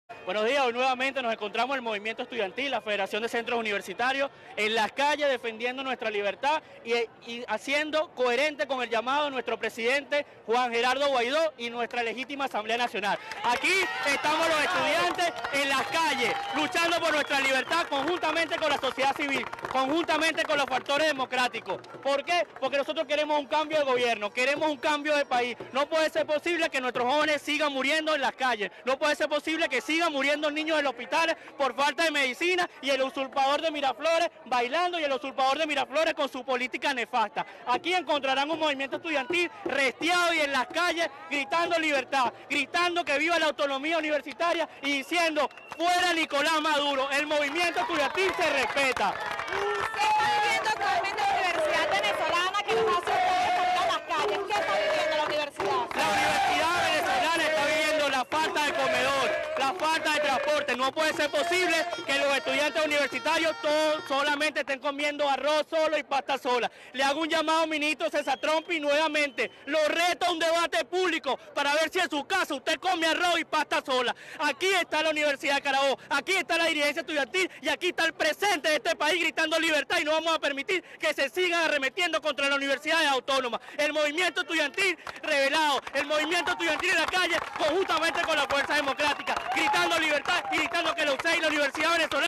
Buenos días, hoy nuevamente nos encontramos en el movimiento estudiantil, la Federación de Centros Universitarios, en las calles defendiendo nuestra libertad y haciendo coherente con el llamado de nuestro presidente Juan Gerardo Guaidó y nuestra legítima Asamblea Nacional. Aquí estamos los estudiantes en las calles, luchando por nuestra libertad conjuntamente con la sociedad civil, conjuntamente con los factores democráticos. ¿Por qué? Porque nosotros queremos un cambio de gobierno, queremos un cambio de país. No puede ser posible que nuestros jóvenes sigan muriendo en las calles, no puede ser posible que sigan muriendo niños en los hospitales por falta de medicina y el usurpador de Miraflores bailando y el usurpador de Miraflores con su política nefasta. Aquí encontrarán un movimiento estudiantil restiado y en las calles gritando libertad, gritando que viva la autonomía universitaria y diciendo fuera Nicolás Maduro. El movimiento estudiantil se respeta. ¿Qué está viviendo actualmente la Universidad Venezolana que nos hace salir a las calles? ¿Qué está viviendo la universidad? La universidad venezolana está viviendo la falta de comedor, la falta de transporte. No puede ser posible que los estudiantes universitarios todos solamente estén comiendo arroz solo y pasta sola. Le hago un llamado al ministro César Trompi nuevamente. Lo reto a un debate público para ver si en su casa usted come arroz y pasta sola. Aquí está la Universidad de Carabobo, aquí está la dirigencia estudiantil y aquí está el presente de este país gritando libertad y no vamos a permitir que se sigan arremetiendo contra las universidades autónomas. El movimiento estudiantil revelado, el movimiento estudiantil en la calle conjuntamente con la fuerza democrática, gritando libertad y gritando que la UCEI y la Universidad Venezolana